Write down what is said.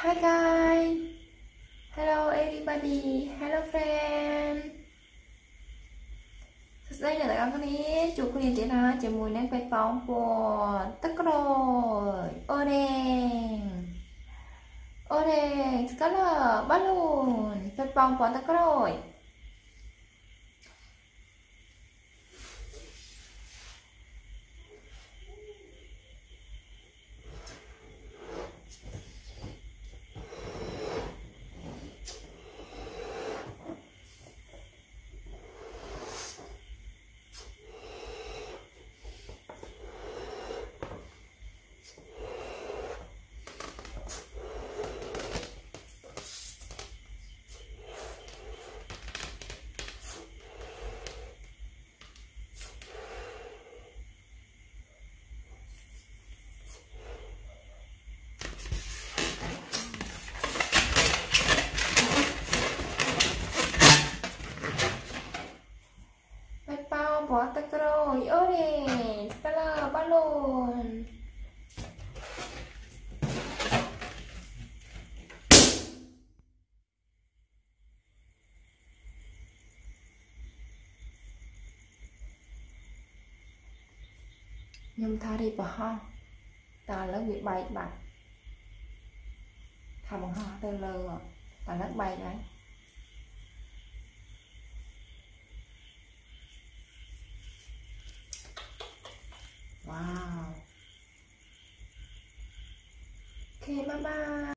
Hi guys, hello everybody, hello friend. សួស្តីអ្នកទាំងអស់គ្នាជួបគ្នាទៀតហើយជាមួយនឹងពេជ្រប៉ោងពណ៌ទឹកក្រូចអូរ៉េងស្កាឡឺបាឡូនពេជ្រប៉ោងពណ៌ទឹកក្រូចពណ៌ទឹកក្រូចអូរ៉េងស្កាឡឺបាឡូនខ្ញុំថារីបហោះតែឥឡូវវាបែកបាត់ថាបង្ហោះទៅលើតែឥឡូវបែកហើយWow. Okay, bye bye.